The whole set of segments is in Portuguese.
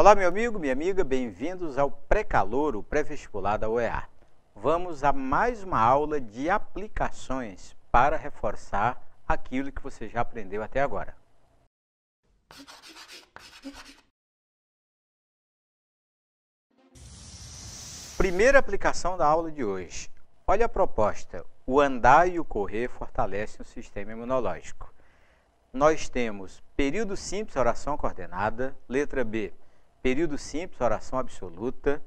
Olá, meu amigo, minha amiga, bem-vindos ao Pré-Calouro, pré-vestibular da UEA. Vamos a mais uma aula de aplicações para reforçar aquilo que você já aprendeu até agora. Primeira aplicação da aula de hoje. Olha a proposta. O andar e o correr fortalecem o sistema imunológico. Nós temos período simples, oração coordenada. Letra B, período simples, oração absoluta.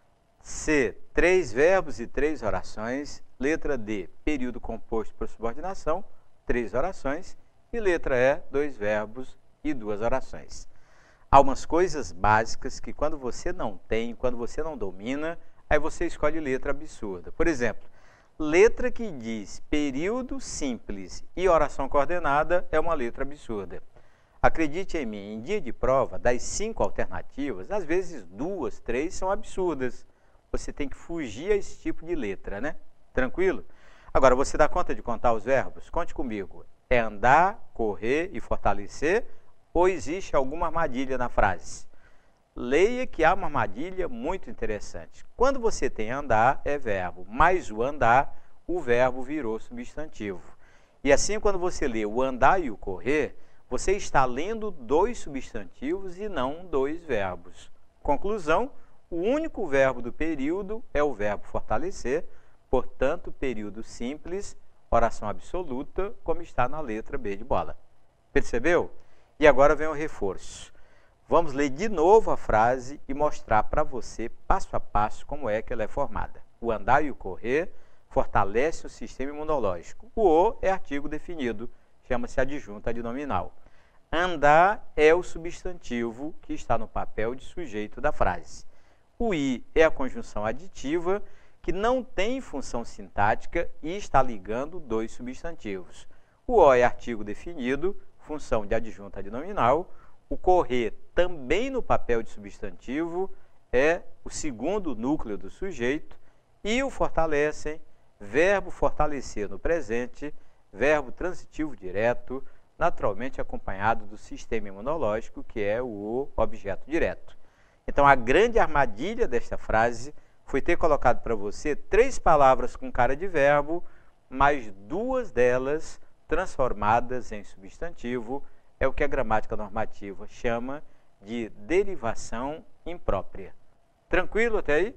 C, 3 verbos e 3 orações. Letra D, período composto por subordinação, 3 orações. E letra E, 2 verbos e 2 orações. Há umas coisas básicas que quando você não tem, quando você não domina, aí você escolhe letra absurda. Por exemplo, letra que diz período simples e oração coordenada é uma letra absurda. Acredite em mim, em dia de prova, das 5 alternativas, às vezes 2, 3 são absurdas. Você tem que fugir a esse tipo de letra, né? Tranquilo? Agora, você dá conta de contar os verbos? Conte comigo. É andar, correr e fortalecer ou existe alguma armadilha na frase? Leia que há uma armadilha muito interessante. Quando você tem andar, é verbo, mais o andar, o verbo virou substantivo. E assim, quando você lê o andar e o correr, você está lendo 2 substantivos e não 2 verbos. Conclusão, o único verbo do período é o verbo fortalecer, portanto, período simples, oração absoluta, como está na letra B de bola. Percebeu? E agora vem o reforço. Vamos ler de novo a frase e mostrar para você, passo a passo, como é que ela é formada. O andar e o correr fortalece o sistema imunológico. O é artigo definido, chama-se adjunto adnominal. Andar é o substantivo que está no papel de sujeito da frase. O I é a conjunção aditiva, que não tem função sintática e está ligando 2 substantivos. O O é artigo definido, função de adjunto adnominal. O correr, também no papel de substantivo, é o segundo núcleo do sujeito. E o fortalecem, verbo fortalecer no presente, verbo transitivo direto, naturalmente acompanhado do sistema imunológico, que é o objeto direto. Então, a grande armadilha desta frase foi ter colocado para você 3 palavras com cara de verbo, mas 2 delas transformadas em substantivo, é o que a gramática normativa chama de derivação imprópria. Tranquilo até aí?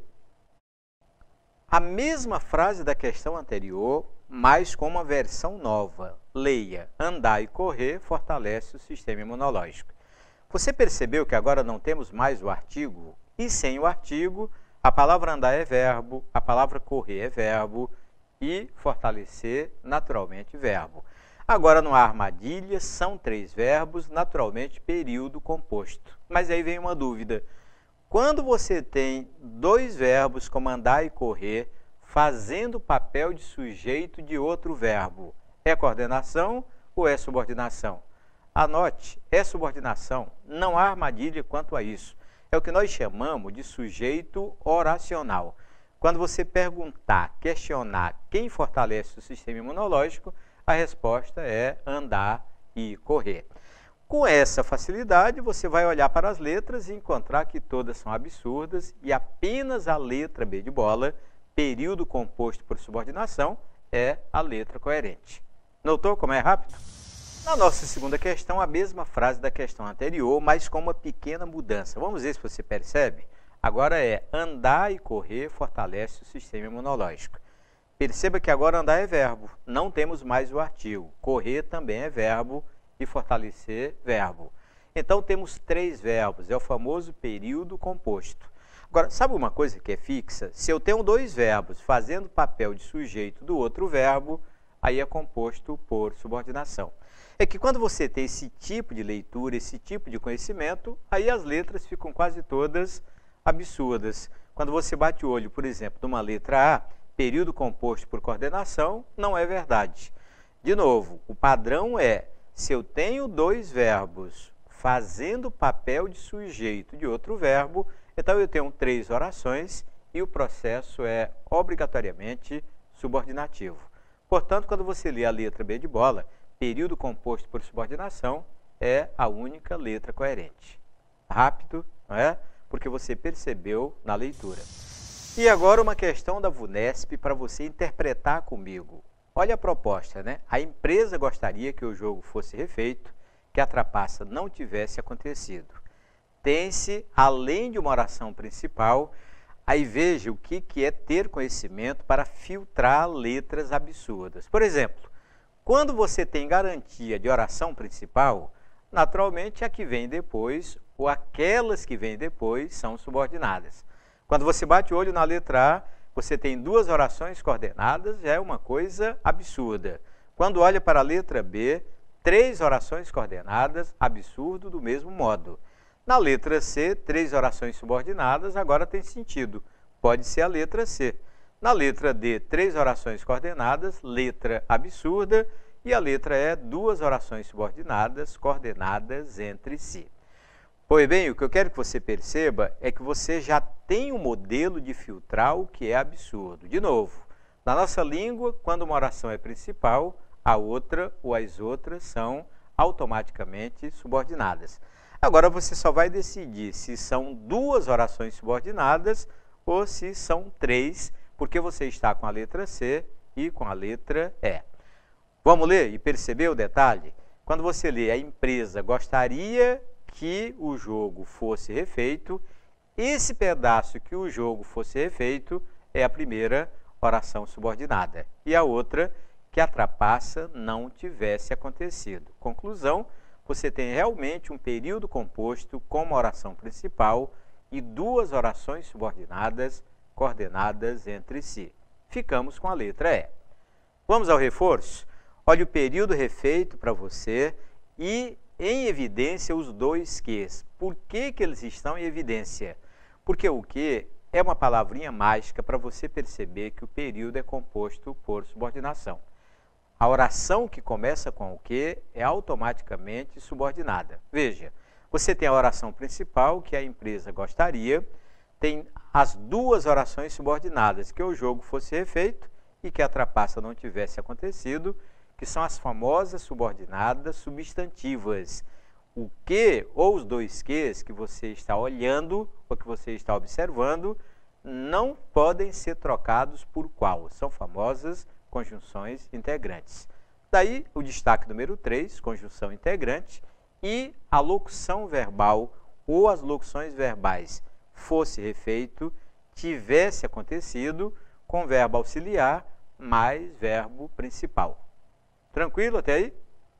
A mesma frase da questão anterior, mas com uma versão nova. Leia, andar e correr fortalece o sistema imunológico. Você percebeu que agora não temos mais o artigo? E sem o artigo, a palavra andar é verbo, a palavra correr é verbo e fortalecer, naturalmente, verbo. Agora não há armadilha, são 3 verbos, naturalmente período composto. Mas aí vem uma dúvida. Quando você tem 2 verbos como andar e correr, fazendo o papel de sujeito de outro verbo, é coordenação ou é subordinação? Anote, é subordinação, não há armadilha quanto a isso. É o que nós chamamos de sujeito oracional. Quando você perguntar, questionar quem fortalece o sistema imunológico, a resposta é andar e correr. Com essa facilidade, você vai olhar para as letras e encontrar que todas são absurdas e apenas a letra B de bola, período composto por subordinação, é a letra coerente. Notou como é rápido? Na nossa segunda questão, a mesma frase da questão anterior, mas com uma pequena mudança. Vamos ver se você percebe? Agora é andar e correr fortalece o sistema imunológico. Perceba que agora andar é verbo, não temos mais o artigo. Correr também é verbo e fortalecer, verbo. Então, temos 3 verbos, é o famoso período composto. Agora, sabe uma coisa que é fixa? Se eu tenho 2 verbos fazendo papel de sujeito do outro verbo, aí é composto por subordinação. É que quando você tem esse tipo de leitura, esse tipo de conhecimento, aí as letras ficam quase todas absurdas. Quando você bate o olho, por exemplo, numa letra A, período composto por coordenação, não é verdade. De novo, o padrão é, se eu tenho 2 verbos fazendo papel de sujeito de outro verbo, então eu tenho 3 orações e o processo é obrigatoriamente subordinativo. Portanto, quando você lê a letra B de bola, período composto por subordinação é a única letra coerente. Rápido, não é? porque você percebeu na leitura. E agora uma questão da VUNESP para você interpretar comigo. Olha a proposta, né? A empresa gostaria que o jogo fosse refeito, que a trapaça não tivesse acontecido. Tem-se, além de uma oração principal, aí veja o que é ter conhecimento para filtrar letras absurdas. Por exemplo, quando você tem garantia de oração principal, naturalmente a que vem depois ou aquelas que vêm depois são subordinadas. Quando você bate o olho na letra A, você tem duas orações coordenadas, já é uma coisa absurda. Quando olha para a letra B, três orações coordenadas, absurdo do mesmo modo. Na letra C, três orações subordinadas, agora tem sentido. Pode ser a letra C. Na letra D, três orações coordenadas, letra absurda. E a letra E, duas orações subordinadas, coordenadas entre si. Pois bem, o que eu quero que você perceba é que você já tem um modelo de filtrar o que é absurdo. De novo, na nossa língua, quando uma oração é principal, a outra ou as outras são automaticamente subordinadas. Agora você só vai decidir se são duas orações subordinadas ou se são três, porque você está com a letra C e com a letra E. Vamos ler e perceber o detalhe? Quando você lê a empresa gostaria que o jogo fosse refeito, esse pedaço que o jogo fosse refeito é a primeira oração subordinada. E a outra, que a trapaça não tivesse acontecido. Conclusão, você tem realmente um período composto com uma oração principal e duas orações subordinadas coordenadas entre si. Ficamos com a letra E. Vamos ao reforço? Olha o período refeito para você e em evidência os dois quês. Por que eles estão em evidência? Porque o que é uma palavrinha mágica para você perceber que o período é composto por subordinação. A oração que começa com o que é automaticamente subordinada. Veja, você tem a oração principal, que a empresa gostaria, tem as duas orações subordinadas, que o jogo fosse refeito e que a trapaça não tivesse acontecido, que são as famosas subordinadas substantivas. O que ou os dois quês que você está olhando ou que você está observando não podem ser trocados por qual? São famosas conjunções integrantes. Daí o destaque número 3, conjunção integrante, e a locução verbal ou as locuções verbais fosse refeito, tivesse acontecido com verbo auxiliar mais verbo principal. Tranquilo até aí?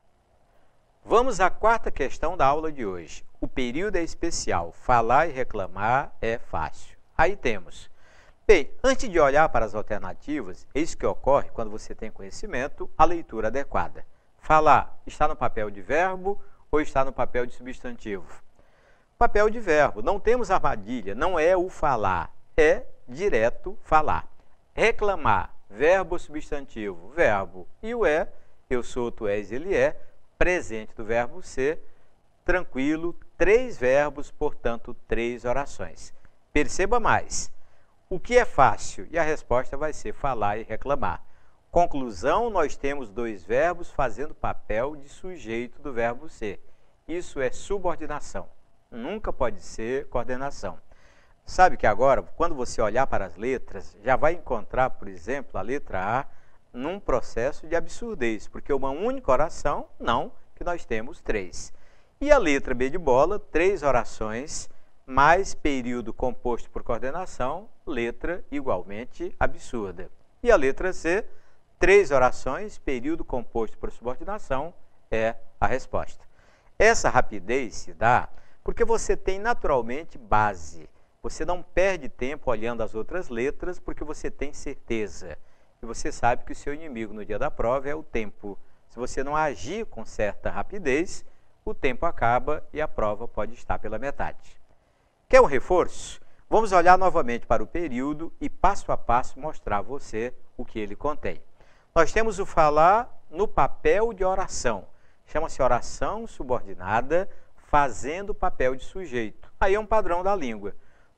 Vamos à quarta questão da aula de hoje. O período é especial, falar e reclamar é fácil. Aí temos. Bem, antes de olhar para as alternativas, é isso que ocorre quando você tem conhecimento, a leitura adequada. Falar está no papel de verbo ou está no papel de substantivo? Papel de verbo. Não temos armadilha, não é o falar, é direto falar. Reclamar, verbo ou substantivo? Verbo. E o é, eu sou, tu és, ele é, presente do verbo ser, tranquilo, três verbos, portanto, três orações. Perceba mais. O que é fácil? E a resposta vai ser falar e reclamar. Conclusão, nós temos dois verbos fazendo papel de sujeito do verbo ser. Isso é subordinação. Nunca pode ser coordenação. Sabe que agora, quando você olhar para as letras, já vai encontrar, por exemplo, a letra A num processo de absurdez, porque uma única oração, não, que nós temos três. E a letra B de bola, três orações, mais período composto por coordenação, letra igualmente absurda. E a letra C, três orações, período composto por subordinação, é a resposta. Essa rapidez se dá porque você tem naturalmente base. Você não perde tempo olhando as outras letras porque você tem certeza. E você sabe que o seu inimigo no dia da prova é o tempo. Se você não agir com certa rapidez, o tempo acaba e a prova pode estar pela metade. Quer um reforço? Vamos olhar novamente para o período e passo a passo mostrar a você o que ele contém. Nós temos o falar no papel de oração. Chama-se oração subordinada fazendo papel de sujeito. Aí é um padrão da língua.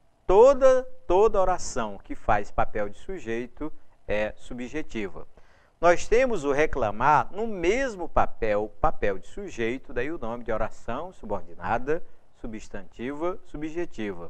Toda oração que faz papel de sujeito é subjetiva. Nós temos o reclamar no mesmo papel de sujeito, daí o nome de oração subordinada, substantiva, subjetiva.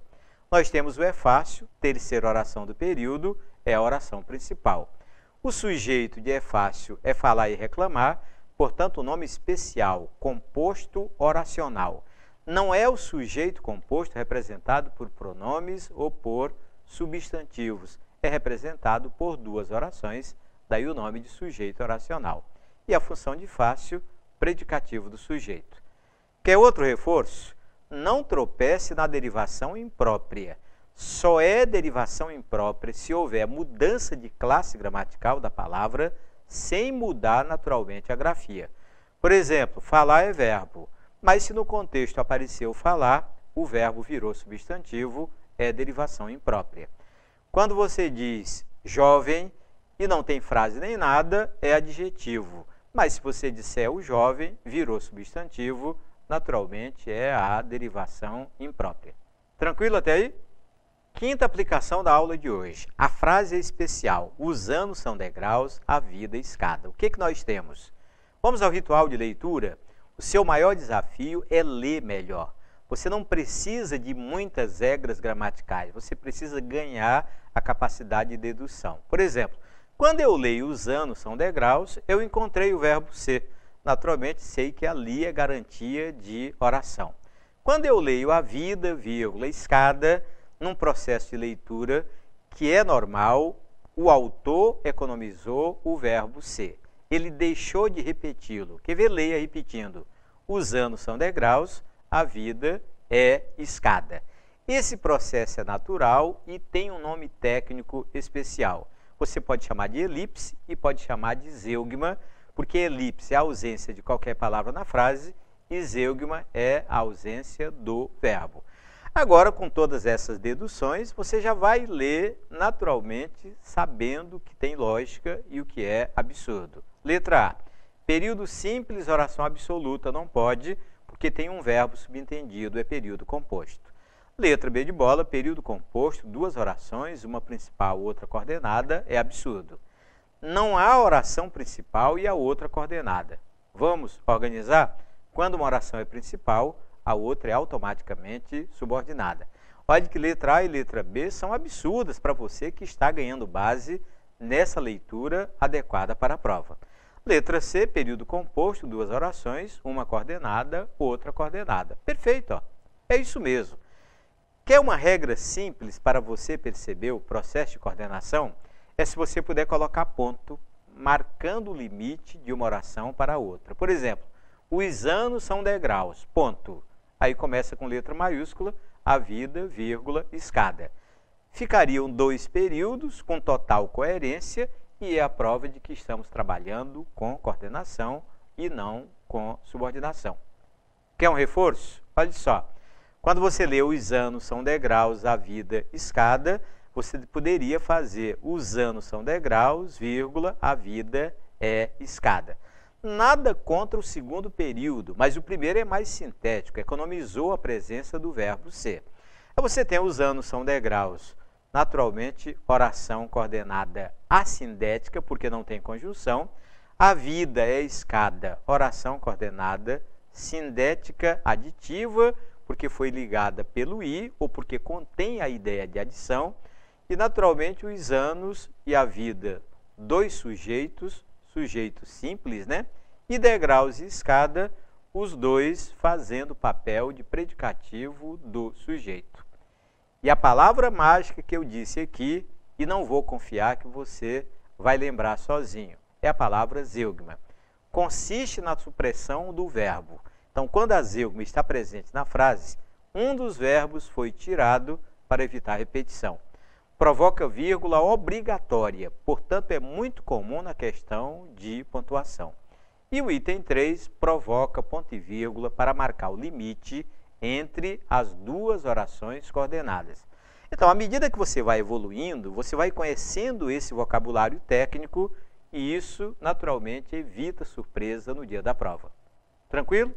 Nós temos o é fácil, terceira oração do período, é a oração principal. O sujeito de é fácil é falar e reclamar, portanto, o nome especial, composto oracional. Não é o sujeito composto representado por pronomes ou por substantivos. É representado por duas orações, daí o nome de sujeito oracional. E a função de fácil, predicativo do sujeito. Quer outro reforço? Não tropece na derivação imprópria. Só é derivação imprópria se houver mudança de classe gramatical da palavra sem mudar naturalmente a grafia. Por exemplo, falar é verbo, mas se no contexto apareceu falar, o verbo virou substantivo, é derivação imprópria. Quando você diz jovem e não tem frase nem nada, é adjetivo. Mas se você disser o jovem, virou substantivo, naturalmente é a derivação imprópria. Tranquilo até aí? Quinta aplicação da aula de hoje. A frase é especial. Os anos são degraus, a vida escada. O que nós temos? Vamos ao ritual de leitura? O seu maior desafio é ler melhor. Você não precisa de muitas regras gramaticais. Você precisa ganhar a capacidade de dedução. Por exemplo, quando eu leio os anos são degraus, eu encontrei o verbo ser. Naturalmente, sei que ali é garantia de oração. Quando eu leio a vida, vírgula, escada, num processo de leitura que é normal, o autor economizou o verbo ser. Ele deixou de repeti-lo. Quer ver? Leia repetindo. Os anos são degraus, a vida é escada. Esse processo é natural e tem um nome técnico especial. Você pode chamar de elipse e pode chamar de zeugma, porque elipse é a ausência de qualquer palavra na frase e zeugma é a ausência do verbo. Agora, com todas essas deduções, você já vai ler naturalmente, sabendo que tem lógica e o que é absurdo. Letra A. Período simples, oração absoluta, não pode, porque tem um verbo subentendido, é período composto. Letra B de bola, período composto, duas orações, uma principal, outra coordenada, é absurdo. Não há oração principal e a outra coordenada. Vamos organizar? Quando uma oração é principal, a outra é automaticamente subordinada. Olha que letra A e letra B são absurdas para você que está ganhando base nessa leitura adequada para a prova. Letra C, período composto, duas orações, uma coordenada, outra coordenada. Perfeito, ó. É isso mesmo. Quer uma regra simples para você perceber o processo de coordenação? É se você puder colocar ponto, marcando o limite de uma oração para a outra. Por exemplo, os anos são degraus, ponto. Aí começa com letra maiúscula, a vida, vírgula, escada. Ficariam dois períodos com total coerência e é a prova de que estamos trabalhando com coordenação e não com subordinação. Quer um reforço? Olha só. Quando você lê os anos são degraus, a vida, escada, você poderia fazer os anos são degraus, vírgula, a vida é escada. Nada contra o segundo período, mas o primeiro é mais sintético, economizou a presença do verbo ser. Aí você tem os anos são degraus, naturalmente, oração coordenada assindética, porque não tem conjunção. A vida é escada, oração coordenada sindética aditiva, porque foi ligada pelo i ou porque contém a ideia de adição. E, naturalmente, os anos e a vida, dois sujeitos, sujeito simples, né? E degraus e escada, os dois fazendo o papel de predicativo do sujeito. E a palavra mágica que eu disse aqui, e não vou confiar que você vai lembrar sozinho, é a palavra zeugma. Consiste na supressão do verbo. Então, quando a zeugma está presente na frase, um dos verbos foi tirado para evitar repetição. Provoca vírgula obrigatória, portanto, é muito comum na questão de pontuação. E o item 3 provoca ponto e vírgula para marcar o limite entre as duas orações coordenadas. Então, à medida que você vai evoluindo, você vai conhecendo esse vocabulário técnico e isso, naturalmente, evita surpresa no dia da prova. Tranquilo?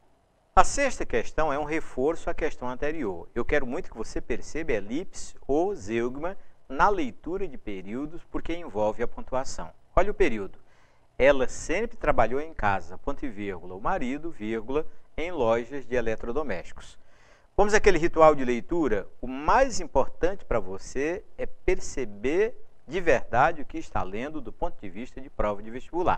A sexta questão é um reforço à questão anterior. Eu quero muito que você perceba elipse ou zeugma na leitura de períodos, porque envolve a pontuação. Olha o período. Ela sempre trabalhou em casa, ponto e vírgula, o marido, vírgula, em lojas de eletrodomésticos. Vamos àquele ritual de leitura? O mais importante para você é perceber de verdade o que está lendo do ponto de vista de prova de vestibular.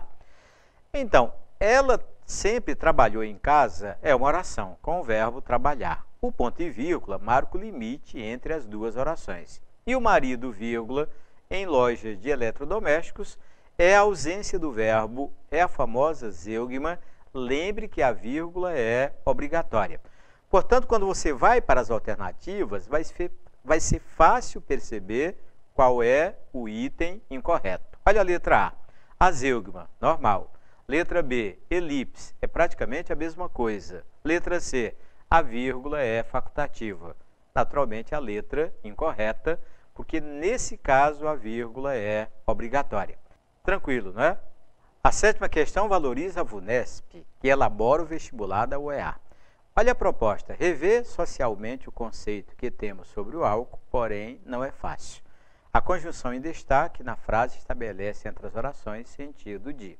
Então, ela sempre trabalhou em casa, é uma oração, com o verbo trabalhar. O ponto e vírgula marca o limite entre as duas orações. E o marido, vírgula, em lojas de eletrodomésticos, é a ausência do verbo, é a famosa zeugma. Lembre que a vírgula é obrigatória. Portanto, quando você vai para as alternativas, vai ser fácil perceber qual é o item incorreto. Olha a letra A, azeugma, normal. Letra B, elipse, é praticamente a mesma coisa. Letra C, a vírgula é facultativa. Naturalmente, a letra incorreta, porque nesse caso a vírgula é obrigatória. Tranquilo, não é? A 7ª questão valoriza a VUNESP, que elabora o vestibular da UEA. Olha a proposta, rever socialmente o conceito que temos sobre o álcool, porém não é fácil. A conjunção em destaque na frase estabelece entre as orações sentido de.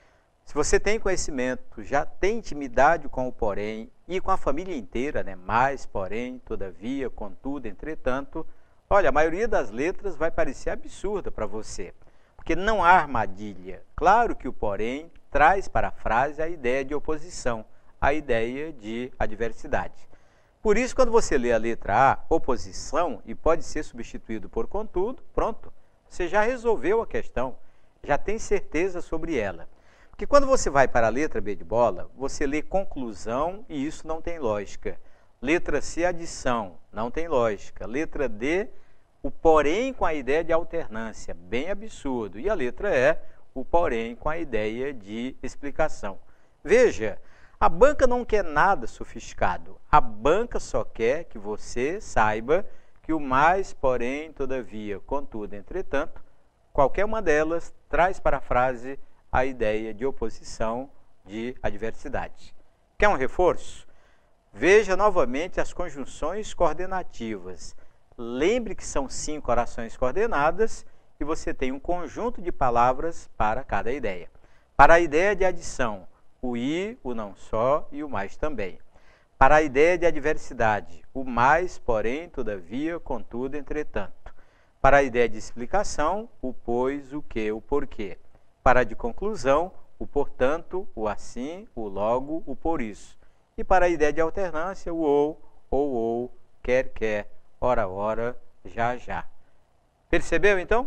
Se você tem conhecimento, já tem intimidade com o porém e com a família inteira, né? Mais, porém, todavia, contudo, entretanto, olha, a maioria das letras vai parecer absurda para você, porque não há armadilha. Claro que o porém traz para a frase a ideia de oposição, a ideia de adversidade. Por isso, quando você lê a letra A, oposição, e pode ser substituído por contudo, pronto, você já resolveu a questão, já tem certeza sobre ela. Porque quando você vai para a letra B de bola, você lê conclusão e isso não tem lógica. Letra C, adição, não tem lógica. Letra D, o porém com a ideia de alternância, bem absurdo. E a letra E, o porém com a ideia de explicação. Veja, a banca não quer nada sofisticado. A banca só quer que você saiba que o mais, porém, todavia, contudo, entretanto, qualquer uma delas traz para a frase a ideia de oposição, de adversidade. Quer um reforço? Veja novamente as conjunções coordenativas. Lembre que são 5 orações coordenadas e você tem um conjunto de palavras para cada ideia. Para a ideia de adição, o e, o não só e o mais também. Para a ideia de adversidade, o mais, porém, todavia, contudo, entretanto. Para a ideia de explicação, o pois, o que, o porquê. Para a de conclusão, o portanto, o assim, o logo, o por isso. E para a ideia de alternância, o ou, quer, ora, já, já. Percebeu, então?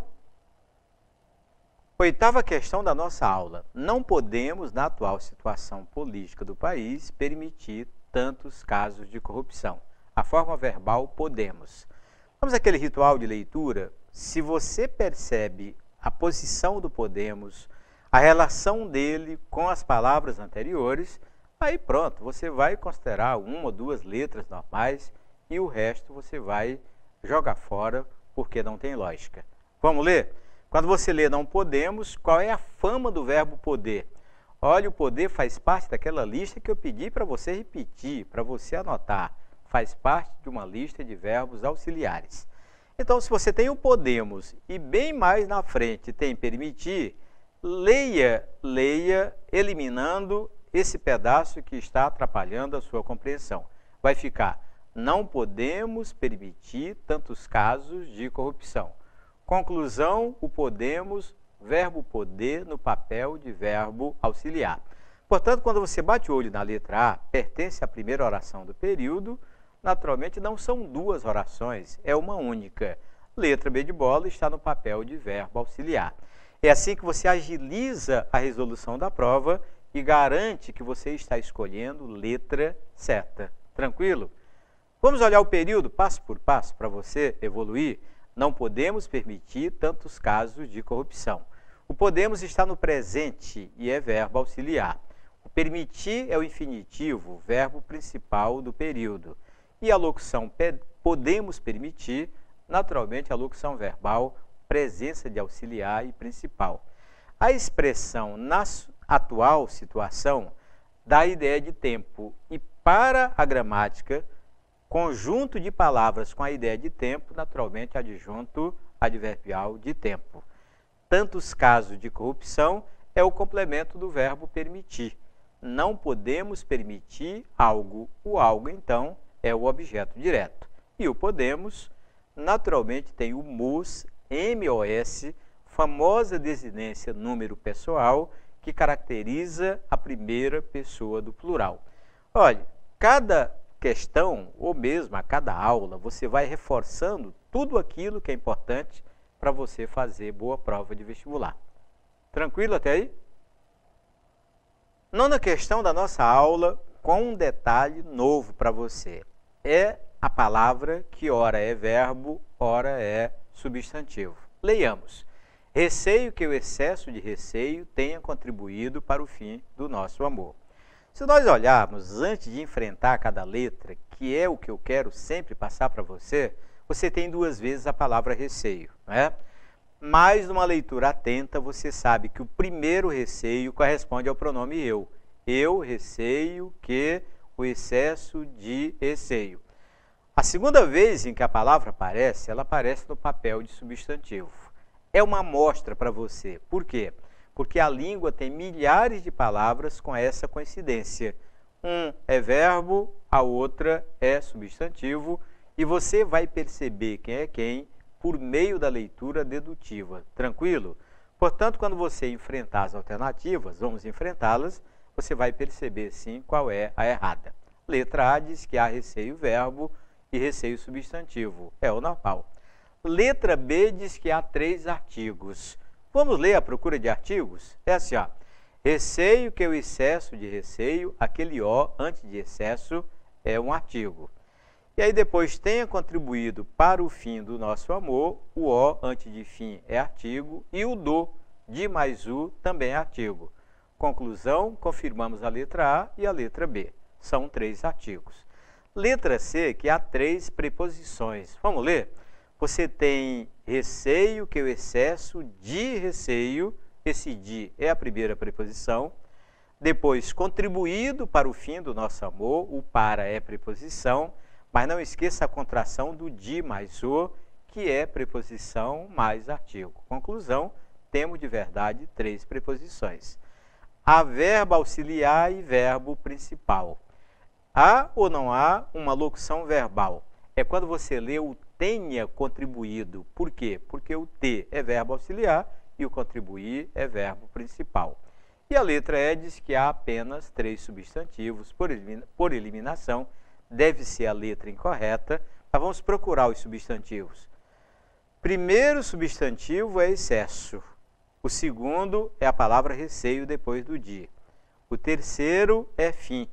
8ª questão da nossa aula. Não podemos, na atual situação política do país, permitir tantos casos de corrupção. A forma verbal, podemos. Vamos àquele ritual de leitura? Se você percebe a posição do podemos, a relação dele com as palavras anteriores, aí pronto, você vai considerar 1 ou 2 letras normais e o resto você vai jogar fora porque não tem lógica. Vamos ler? Quando você lê não podemos, qual é a fama do verbo poder? Olha, o poder faz parte daquela lista que eu pedi para você repetir, para você anotar. Faz parte de uma lista de verbos auxiliares. Então, se você tem o podemos e bem mais na frente tem permitir, leia eliminando esse pedaço que está atrapalhando a sua compreensão. Vai ficar, não podemos permitir tantos casos de corrupção. Conclusão, o podemos, verbo poder no papel de verbo auxiliar. Portanto, quando você bate o olho na letra A, pertence à primeira oração do período. Naturalmente, não são 2 orações, é uma única. Letra B de bola está no papel de verbo auxiliar. É assim que você agiliza a resolução da prova e garante que você está escolhendo letra certa. Tranquilo? Vamos olhar o período passo por passo para você evoluir? Não podemos permitir tantos casos de corrupção. O podemos está no presente e é verbo auxiliar. O permitir é o infinitivo, verbo principal do período. E a locução podemos permitir, naturalmente a locução verbal, presença de auxiliar e principal. A expressão na atual situação dá a ideia de tempo e para a gramática, conjunto de palavras com a ideia de tempo, naturalmente adjunto adverbial de tempo. Tantos casos de corrupção é o complemento do verbo permitir. Não podemos permitir algo. O algo, então, é o objeto direto. E o podemos, naturalmente, tem o MOS, MOS, famosa desinência número pessoal, que caracteriza a primeira pessoa do plural. Olha, cada questão, ou mesmo a cada aula, você vai reforçando tudo aquilo que é importante para você fazer boa prova de vestibular. Tranquilo até aí? Nona questão da nossa aula, com um detalhe novo para você. É a palavra que ora é verbo, ora é substantivo. Leiamos. Receio que o excesso de receio tenha contribuído para o fim do nosso amor. Se nós olharmos antes de enfrentar cada letra, que é o que eu quero sempre passar para você, você tem duas vezes a palavra receio, né? Mas numa leitura atenta, você sabe que o primeiro receio corresponde ao pronome eu. Eu receio que o excesso de receio. A segunda vez em que a palavra aparece, ela aparece no papel de substantivo. É uma amostra para você. Por quê? Porque a língua tem milhares de palavras com essa coincidência. Um é verbo, a outra é substantivo, e você vai perceber quem é quem por meio da leitura dedutiva. Tranquilo? Portanto, quando você enfrentar as alternativas, vamos enfrentá-las, você vai perceber sim qual é a errada. Letra A diz que há receio verbo e receio substantivo. É o normal. Letra B diz que há 3 artigos. Vamos ler a procura de artigos? É assim, ó. Receio que o excesso de receio, aquele O antes de excesso, é um artigo. E aí depois tenha contribuído para o fim do nosso amor, o O antes de fim é artigo e o do, de mais u, também é artigo. Conclusão, confirmamos a letra A e a letra B. São 3 artigos. Letra C, que há 3 preposições. Vamos ler? Você tem receio, que é o excesso de receio, esse de é a primeira preposição. Depois, contribuído para o fim do nosso amor, o para é preposição, mas não esqueça a contração do de mais o, que é preposição mais artigo. Conclusão, temos de verdade 3 preposições. Há verbo auxiliar e verbo principal. Há ou não há uma locução verbal? É quando você lê o tenha contribuído. Por quê? Porque o ter é verbo auxiliar e o contribuir é verbo principal. E a letra E diz que há apenas 3 substantivos. Por eliminação, deve ser a letra incorreta, mas vamos procurar os substantivos. Primeiro substantivo é excesso. O segundo é a palavra receio depois do de. O terceiro é fim.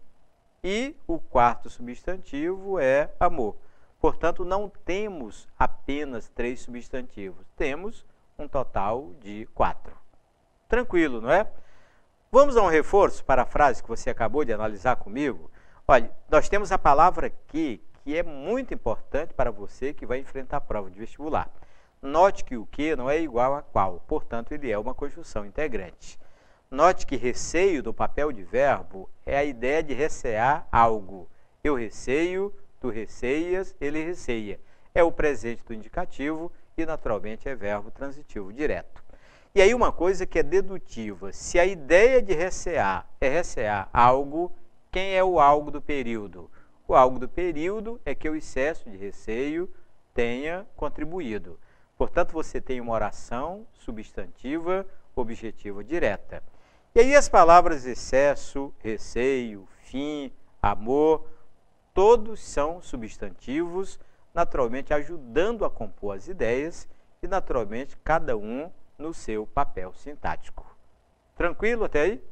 E o quarto substantivo é amor. Portanto, não temos apenas 3 substantivos. Temos um total de 4. Tranquilo, não é? Vamos a um reforço para a frase que você acabou de analisar comigo? Olha, nós temos a palavra que é muito importante para você que vai enfrentar a prova de vestibular. Note que o que não é igual a qual, portanto, ele é uma conjunção integrante. Note que receio no papel de verbo é a ideia de recear algo. Eu receio, tu receias, ele receia. É o presente do indicativo e, naturalmente, é verbo transitivo direto. E aí uma coisa que é dedutiva. Se a ideia de recear é recear algo, quem é o algo do período? O algo do período é que o excesso de receio tenha contribuído. Portanto, você tem uma oração substantiva, objetiva direta. E aí as palavras excesso, receio, fim, amor, todos são substantivos, naturalmente ajudando a compor as ideias e, naturalmente, cada um no seu papel sintático. Tranquilo até aí?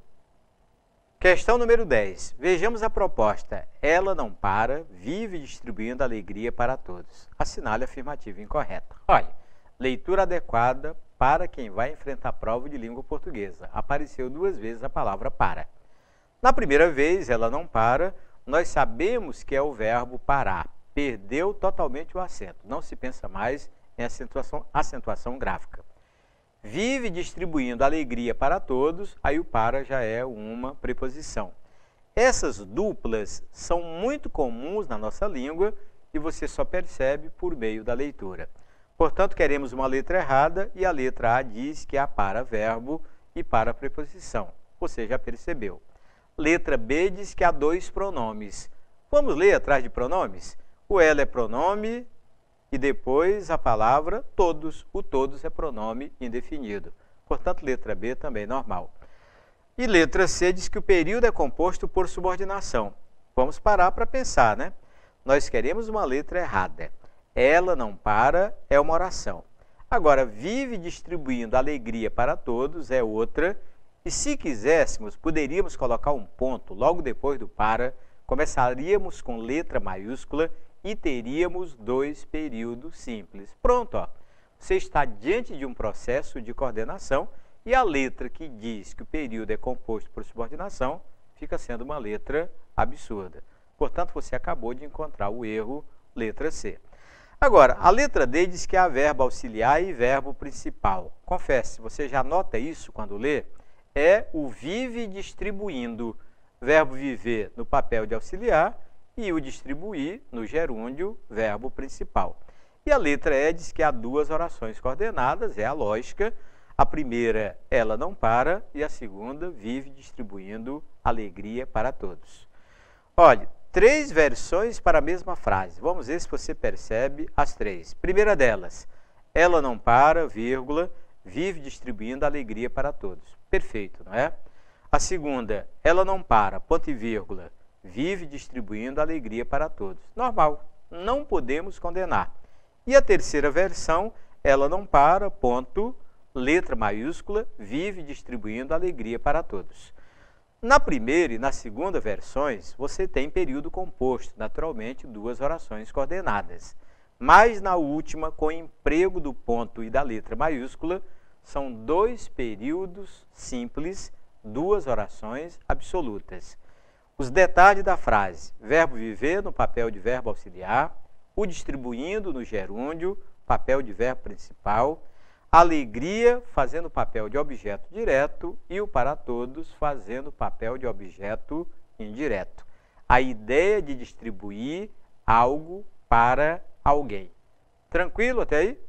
Questão número 10. Vejamos a proposta. Ela não para, vive distribuindo alegria para todos. Assinale a afirmativa incorreta. Olha, leitura adequada para quem vai enfrentar a prova de língua portuguesa. Apareceu 2 vezes a palavra para. Na primeira vez, ela não para, nós sabemos que é o verbo parar. Perdeu totalmente o acento. Não se pensa mais em acentuação gráfica. Vive distribuindo alegria para todos, aí o para já é uma preposição. Essas duplas são muito comuns na nossa língua e você só percebe por meio da leitura. Portanto, queremos uma letra errada e a letra A diz que há para verbo e para preposição. Você já percebeu. Letra B diz que há 2 pronomes. Vamos ler atrás de pronomes? O ela é pronome e depois a palavra todos. O todos é pronome indefinido. Portanto, letra B também normal. E letra C diz que o período é composto por subordinação. Vamos parar para pensar, né? Nós queremos uma letra errada. Ela não para é uma oração. Agora, vive distribuindo alegria para todos é outra. E se quiséssemos, poderíamos colocar um ponto logo depois do para, começaríamos com letra maiúscula e teríamos dois períodos simples. Pronto, ó. Você está diante de um processo de coordenação e a letra que diz que o período é composto por subordinação fica sendo uma letra absurda. Portanto, você acabou de encontrar o erro, letra C. Agora, a letra D diz que há verbo auxiliar e verbo principal. Confesse, você já nota isso quando lê? É o vive distribuindo. Verbo viver no papel de auxiliar e o distribuir no gerúndio, verbo principal. E a letra E diz que há duas orações coordenadas, é a lógica. A primeira, ela não para, e a segunda, vive distribuindo alegria para todos. Olha, três versões para a mesma frase. Vamos ver se você percebe as três. Primeira delas, ela não para, vírgula, vive distribuindo alegria para todos. Perfeito, não é? A segunda, ela não para, ponto e vírgula, vive distribuindo alegria para todos. Normal, não podemos condenar. E a terceira versão, ela não para, ponto, letra maiúscula, vive distribuindo alegria para todos. Na primeira e na segunda versões, você tem período composto, naturalmente duas orações coordenadas. Mas na última, com o emprego do ponto e da letra maiúscula, são dois períodos simples, duas orações absolutas. Os detalhes da frase, verbo viver no papel de verbo auxiliar, o distribuindo no gerúndio, papel de verbo principal, alegria fazendo papel de objeto direto e o para todos fazendo papel de objeto indireto. A ideia de distribuir algo para alguém. Tranquilo até aí?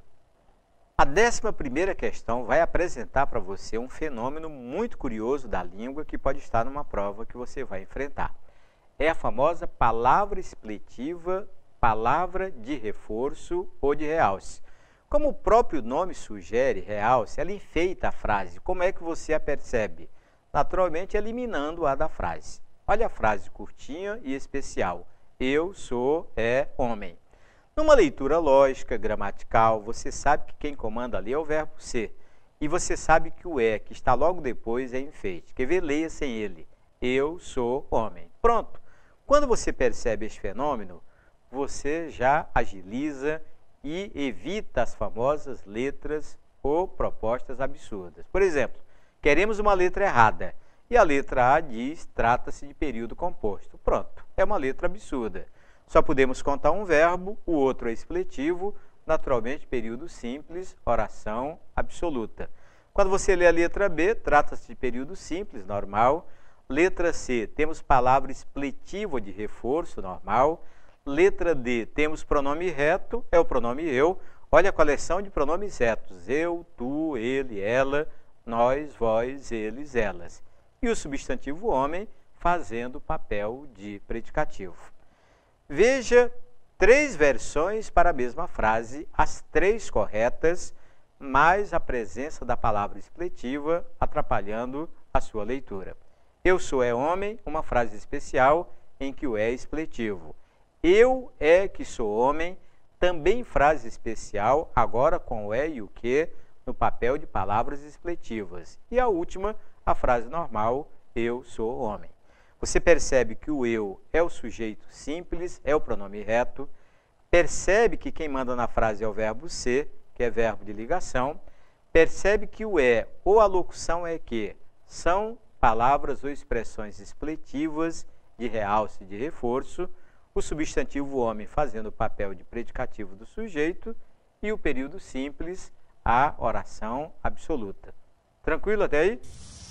A 11ª questão vai apresentar para você um fenômeno muito curioso da língua que pode estar numa prova que você vai enfrentar. É a famosa palavra expletiva, palavra de reforço ou de realce. Como o próprio nome sugere, realce, ela enfeita a frase. Como é que você a percebe? Naturalmente, eliminando a da frase. Olha a frase curtinha e especial. Eu sou homem. Numa leitura lógica, gramatical, você sabe que quem comanda ali é o verbo ser. E você sabe que o que está logo depois é enfeite. Quer ver? Leia sem ele. Eu sou homem. Pronto. Quando você percebe esse fenômeno, você já agiliza e evita as famosas letras ou propostas absurdas. Por exemplo, queremos uma letra errada e a letra A diz trata-se de período composto. Pronto, é uma letra absurda. Só podemos contar um verbo, o outro é expletivo, naturalmente período simples, oração absoluta. Quando você lê a letra B, trata-se de período simples, normal. Letra C, temos palavra expletiva de reforço, normal. Letra D, temos pronome reto, é o pronome eu. Olha a coleção de pronomes retos. Eu, tu, ele, ela, nós, vós, eles, elas. E o substantivo homem fazendo papel de predicativo. Veja três versões para a mesma frase, as três corretas, mais a presença da palavra expletiva atrapalhando a sua leitura. Eu sou homem, uma frase especial em que o é expletivo. Eu que sou homem, também frase especial, agora com o e o que, no papel de palavras expletivas. E a última, a frase normal, eu sou homem. Você percebe que o eu é o sujeito simples, é o pronome reto. Percebe que quem manda na frase é o verbo ser, que é verbo de ligação. Percebe que o ou a locução é que são palavras ou expressões expletivas de realce e de reforço. O substantivo homem fazendo o papel de predicativo do sujeito e o período simples, a oração absoluta. Tranquilo até aí?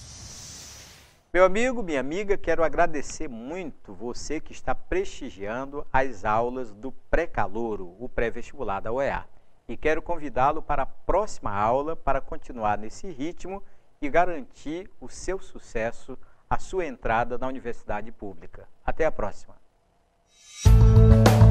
Meu amigo, minha amiga, quero agradecer muito você que está prestigiando as aulas do pré-calouro, o pré-vestibular da UEA. E quero convidá-lo para a próxima aula para continuar nesse ritmo e garantir o seu sucesso, a sua entrada na universidade pública. Até a próxima! Música